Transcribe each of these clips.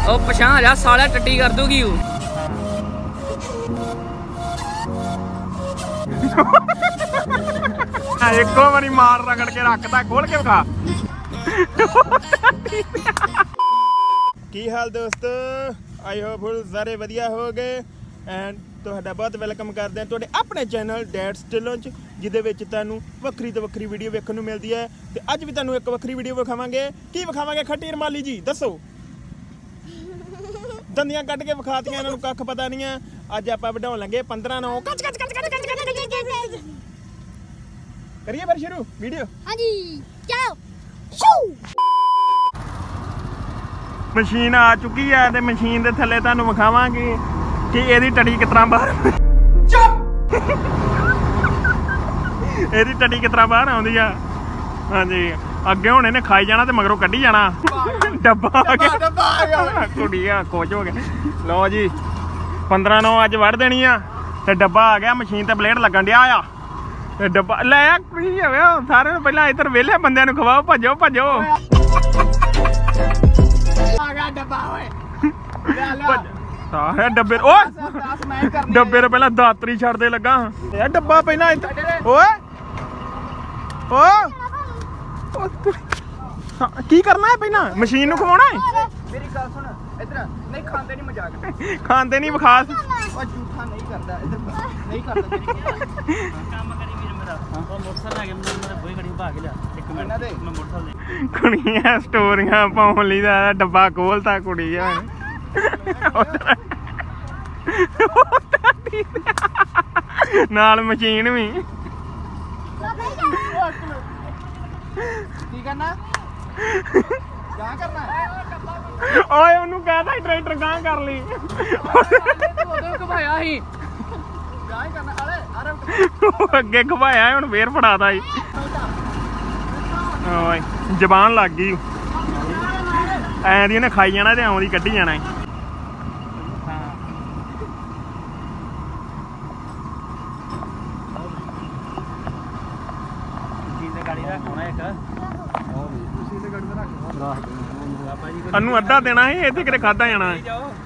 ओ पछाण जा साला टट्टी कर दूगी एको बारी मार रगड़ के रखता खोल के विखा की हाल दोस्तों आई होप सारे वधिया हो गए एंड तुहाडा बहुत वेलकम करते हैं तुहाडे अपने चैनल डैड्स ढिल्लों च जिहदे विच तुहानूं वक्री तो वक्री वीडियो वेखण नूं मिलदी है ते अज भी तुहानूं एक वक्री वीडियो विखावांगे की विखावांगे खट्टी रमाली जी दसो दंदियां कट के विखातियां इन्हां नूं कख पता नहीं है अज आपां वढाउण लगे 15/9 कच कच कच कच करिए फिर शुरू वीडियो हाँ जी चलो शू मशीन आ चुकी है ते मशीन दे थल्ले तुहानूं विखावांगे कि एदी टड़ी किस तरह बाहर एदी टड़ी किस तरह बाहर आउंदी आ हाँ जी अगे हुण इहने खाई जाना ते मगरों कड्ढी जाना डब्बा आ गया कुड़िया खुश हो गया लो जी 15/9 अज वढ़ देनी आ ते डब्बा आ गया मशीन ते ब्लेड लगन दिया आ ते डब्बा लै की होवे सारे नूं पहलां इधर वेले बंदियां नूं खवाओ भजो भजो आ गया डब्बा ओए सारे डब्बे ओ डब्बे तो पहला दातरी छड़दे लगा डब्बा पहला ओए ओ की करना है पहला मशीन नूं खवाउणा है मेरी गल सुन इधर नहीं खांदे नहीं मजाक खांदे नहीं बखास ओ झूठा नहीं करदा इधर नहीं करदा तेरी काम करी मेरा मोटरसाइकिल आ गया मैं बोई गड़ी भाग जा एक मिनट दे मैं मोटरसाइकिल कुड़ियां स्टोरियां पाउण लई दा डब्बा खोलता कुड़ियां नाल मशीन भी की करना क्या करना है ओए ओनू कहदा ट्रैक्टर गां कर ली उधर घुमाया ही गां ही करना अरे अरे अगे घुमाया हुन फेर फड़ादा ही ओए जबान लग गई ऐ दी ने खाई जाना ते आउंदी कड्ढी जाना है अनु अद्धा देना है इत्थे किते खादा जाना है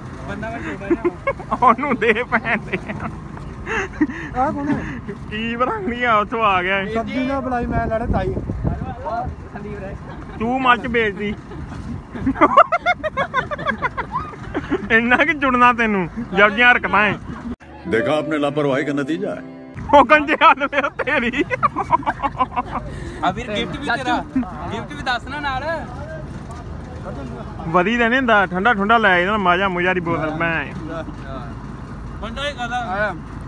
ओनू दे पैन दे आ कौन है की बरांगी आ उथों आ गया सब्जी ना बुलाई मैं लड़े ताई तू मच बेचदी इन्ना कि जुड़ना तेनू जब जी हरकतां है देखा आपने लापरवाही का नतीजा है ओ कंजे हाल में तेरी अभी गिफ्ट भी तेरा गिफ्ट भी दसना नाल वधी देने हुंदा ठंडा ठंडा लै जाना माजा मुजा दी बोतल मैं ठंडा ही कदा आया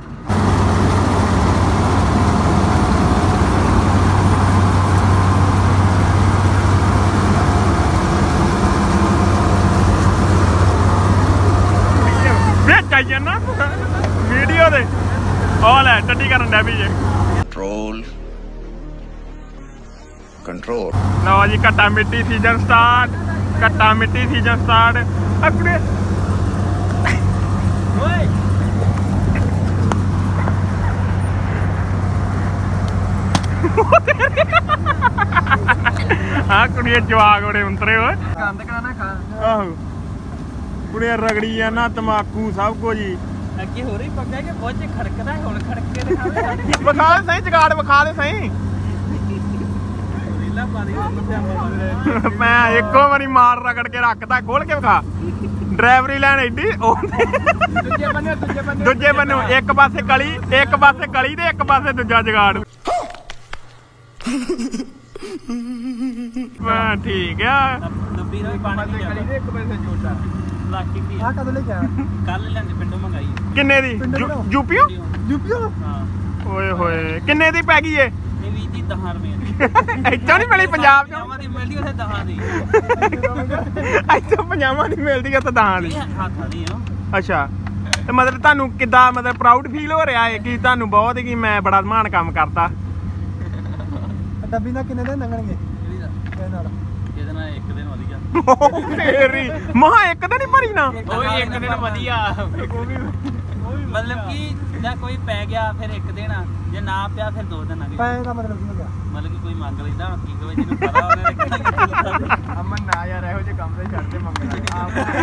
चाहिए ना वीडियो दे ऑल है टट्टी करन डे भी जे कंट्रोल कंट्रोल लो जी कट्टा मिट्टी सीजन स्टार्ट कट्टा मिट्टी सीजन स्टार्ट अपने ओए हां कुड़िए जवाग बड़े उतरे हो गंद कराना खा आहो कुड़िया रगड़ी जाना तमाकू सब कुछ ही अगे हो रही पक्का कि बहुत खड़कदा है हुन खड़क के दिखावे बखा दे सही जगाड़ बखा दे सही रीला पा दी मैं एको बारी मार रगड़ के रखता खोल के विखा ड्राइवरी लाइन एडी दूजे बन्ने एक पासे कली ते एक पासे दूजा जगाड़ ठीक है डब्बी दा पानी दी कली दे एक पासे जोड़दा लाकी दी आ कद लेके आया कल लेंदे पिंडों मंगाई किन्ने दी यूपीओ हां ओए होए किन्ने दी पै गई ए ਇਹ ਵੀ ਜੀ 10 ਰੁਪਏ ਦੀ ਇੱਥੋਂ ਨਹੀਂ ਮਿਲੀ ਪੰਜਾਬ ਚੋਂ ਦੀ ਮਿਲਦੀ ਉੱਥੇ 10 ਦੀ ਇੱਥੋਂ ਪੰਜਾਬਾਂ ਦੀ ਮਿਲਦੀ ਉੱਥੇ 10 ਦੀ ਹੱਥਾਂ ਦੀ ਆ ਅੱਛਾ ਤੇ ਮਤਲਬ ਤੁਹਾਨੂੰ ਕਿੱਦਾਂ ਮਤਲਬ ਪ੍ਰਾਊਡ ਫੀਲ ਹੋ ਰਿਹਾ ਹੈ ਕਿ ਤੁਹਾਨੂੰ ਬਹੁਤ ਕਿ ਮੈਂ ਬੜਾ ਮਾਣ ਕੰਮ ਕਰਦਾ ਡੱਬੀ ਨਾਲ ਕਿੰਨੇ ਦਿਨ ਲੰਘਣਗੇ ਇਹਦੇ ਨਾਲ ਇੱਕ ਦਿਨ ਵਧੀਆ ਤੇਰੀ ਮਹਾ ਇੱਕ ਦਿਨ ਹੀ ਭਰੀ ਨਾ ਓਏ ਇੱਕ ਦਿਨ ਵਧੀਆ मतलब कि ਜਾਂ ਕੋਈ ਪੈ ਗਿਆ ਫਿਰ ਇੱਕ ਦਿਨ ਜੇ ਨਾ ਪਿਆ ਫਿਰ 2 ਦਿਨ ਆ ਗਏ ਪੈ ਦਾ ਮਤਲਬ ਕੀ ਹੋ ਗਿਆ ਮਤਲਬ ਕਿ ਕੋਈ ਮੰਗ ਲੈਂਦਾ ਕੀ ਕਵੇ ਜਿਹਨੂੰ ਪਤਾ ਉਹਨੇ ਅਮਨ ਨਾ ਯਾਰ ਇਹੋ ਜਿਹੇ ਕੰਮ ਤੇ ਛੱਡ ਦੇ ਮੰਗਣਾ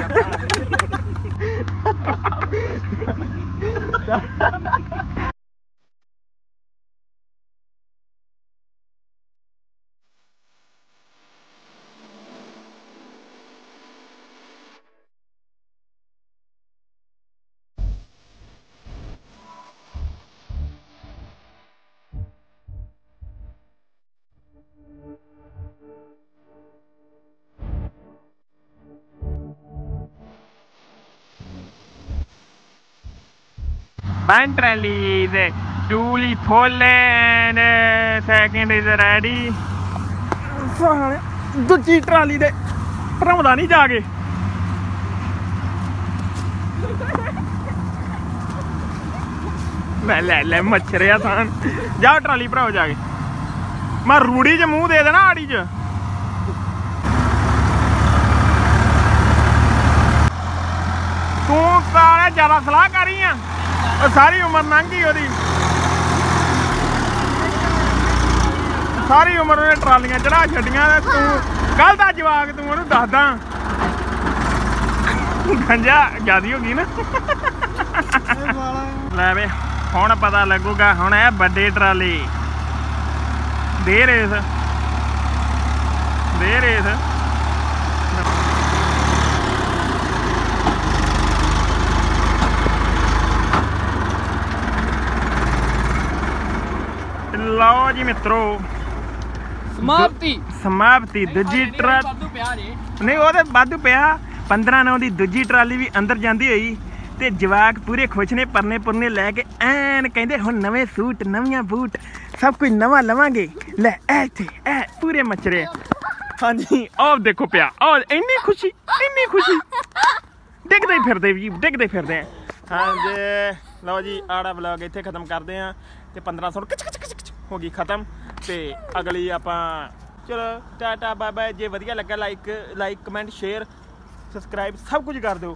One trolley is duly full and second is ready. ਦੂਜੀ ਟਰਾਲੀ ਦੇ ਭਰਾਉਂਦਾ ਨਹੀਂ ਜਾ ਕੇ ਮੈਂ ਲੈ ਮੱਛਰਿਆ ਥਾਨ ਜਾ ਟਰਾਲੀ ਭਰਾਓ ਜਾ ਕੇ ਮੈਂ ਰੂੜੀ 'ਚ ਮੂੰਹ ਦੇ ਦੇਣਾ ਆੜੀ 'ਚ ਤੂੰ ਸਾਰਾ ਜ਼ਿਆਦਾ ਸਲਾਹ ਕਰੀ ਆ ਸਾਰੀ ਉਮਰ ਲੰਘ ਗਈ ਉਹਦੀ ਸਾਰੀ ਉਮਰ ਉਹਨੇ ਟਰਾਲੀਆਂ ਚੜਾ ਛੱਡੀਆਂ ਤੇ ਤੂੰ ਕੱਲ ਦਾ ਜਵਾਕ ਤੂੰ ਉਹਨੂੰ ਦੱਸਦਾ ਗੰਜਾ ਜਿਆਦੀ ਹੋ ਗਈ ਨਾ ਲੈ ਵੇ ਹੁਣ ਪਤਾ ਲੱਗੂਗਾ ਹੁਣ ਇਹ ਵੱਡੀ ਟਰਾਲੀ ਦੇ ਰੇਸ ਲਓ ਜੀ ਮਿੱਤਰੋ ਸਮਾਪਤੀ ਦੂਜੀ ਟਰਾਲੀ ਨਹੀਂ ਉਹਦੇ ਵਾਧੂ ਪਿਆ 15/9 ਦੀ ਦੂਜੀ ਟਰਾਲੀ ਵੀ ਅੰਦਰ ਜਾਂਦੀ ਹੋਈ ਤੇ ਜਵਾਕ ਪੂਰੇ ਖੁਸ਼ ਨੇ ਪਰਨੇ ਪੁਰਨੇ ਲੈ ਕੇ ਐਨ ਕਹਿੰਦੇ ਹੁਣ ਨਵੇਂ ਸੂਟ ਨਵੀਆਂ ਬੂਟ ਸਭ ਕੁਝ ਨਵਾਂ ਲਵਾਂਗੇ ਲੈ ਇੱਥੇ ਐ ਪੂਰੇ ਮਚਰੇ ਹਾਂਜੀ ਆਹ ਦੇਖੋ ਪਿਆ ਆਹ ਇੰਨੀ ਖੁਸ਼ੀ ਡਿੱਗਦੇ ਫਿਰਦੇ ਹਾਂਜੀ ਲਓ ਜੀ ਆੜਾ ਵਲੌਗ ਇੱਥੇ ਖਤਮ ਕਰਦੇ ਆ ਤੇ 1500 ਹੋ ਗਈ ਖਤਮ ਤੇ ਅਗਲੀ ਆਪਾਂ ਚਲੋ ਟਾਟਾ ਬਾਏ ਬਾਏ ਜੇ ਵਧੀਆ ਲੱਗਾ ਲਾਈਕ ਕਮੈਂਟ ਸ਼ੇਅਰ ਸਬਸਕ੍ਰਾਈਬ ਸਭ ਕੁਝ ਕਰ ਦਿਓ